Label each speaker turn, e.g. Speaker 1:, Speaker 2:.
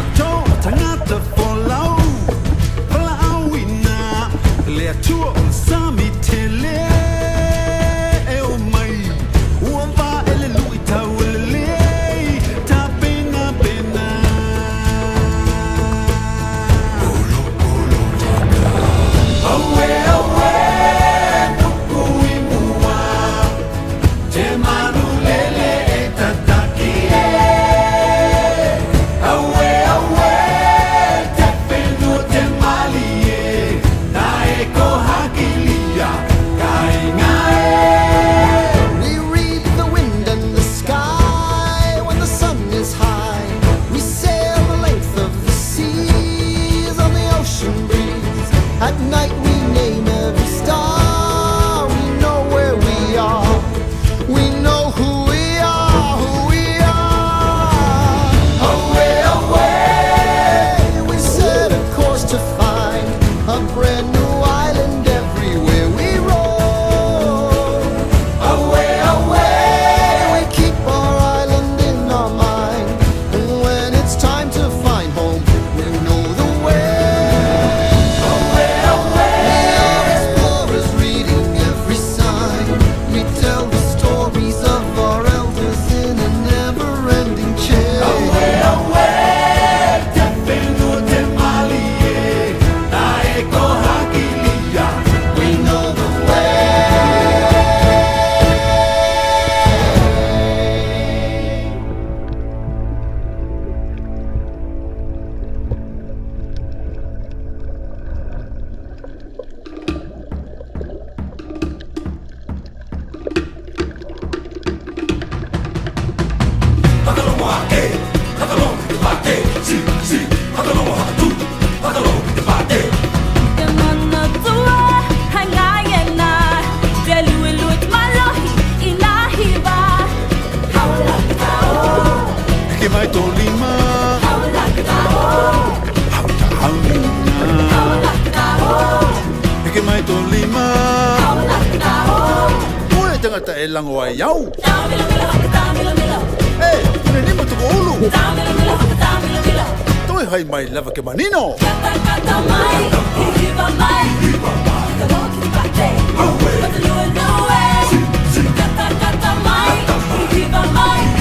Speaker 1: At night we name every star. We know where we are. We know who we are, who we are. Away, away, we set a course to find a brand new island everywhere we roll. Away, away, we keep our island in our mind. And when it's time to find home, we know the way.
Speaker 2: Tangata e lango ai au. Hey, kune ni mo tuko ulu. Toi hai mai lava ke manino. Kata mai, hiva mai, kata ki bate. Kata lu no way. Kata mai, hiva mai.